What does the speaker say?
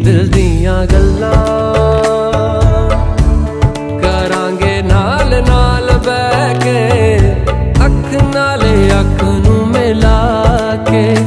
दिल दियां गल्लां करांगे नाल नाल बैठ के अख नाले अख नूं मिला के।